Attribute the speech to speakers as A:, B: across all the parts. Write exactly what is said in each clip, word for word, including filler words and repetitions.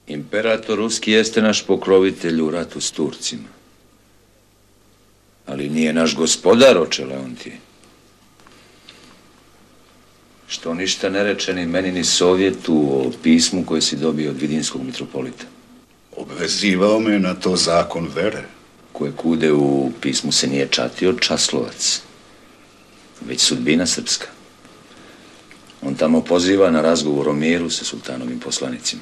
A: Imperator ruski jeste naš pokrovitelj u ratu s Turcima. Ali nije naš gospodar, oče Leontije. Što ništa ne reče ni meni ni Sovjetu o pismu koje si dobio od vidinskog mitropolita.
B: Obvezivao me na to zakon vere.
A: Koje kude u pismu se nije čatio časlovac, već sudbina srpska. On tamo poziva na razgovor o miru sa sultanovim poslanicima.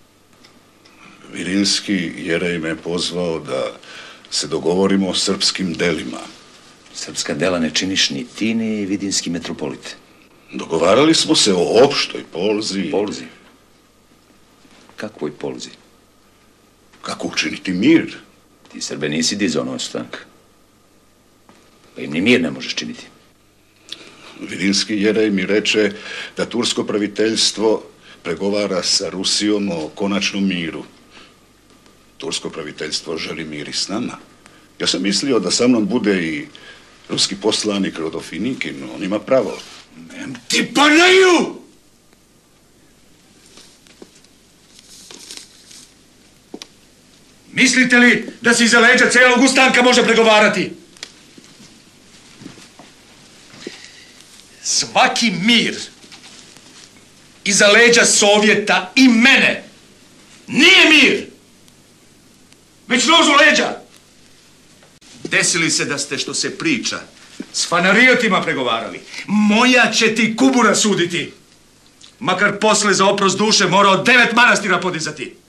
B: Vidinski jerej me pozvao da se dogovorimo o srpskim delima.
A: Srpska dela ne činiš ni ti, ni vidinski metropolit.
B: Dogovarali smo se o opštoj polzi.
A: Polzi? Kakvoj polzi?
B: Kako učiniti mir?
A: Ti, Srbe, nisi dizao ostanak. Pa im ni mir ne možeš činiti.
B: Vidinski jerej mi reče da tursko praviteljstvo pregovara sa Rusijom o konačnom miru. Tursko praviteljstvo želi mir i s nama. Ja sam mislio da sa mnom bude i ruski poslanik Rodofinikin, on ima pravo.
C: Mem ti panaju! Mislite li da se iza leđa celog ustanka može pregovarati? Svaki mir iza leđa Sovjeta i mene nije mir, već nož u leđa. Desili se da ste, što se priča, s fanarijotima pregovarali. Moja će ti kubura suditi. Makar posle za oprost duše morao devet manastira podizati.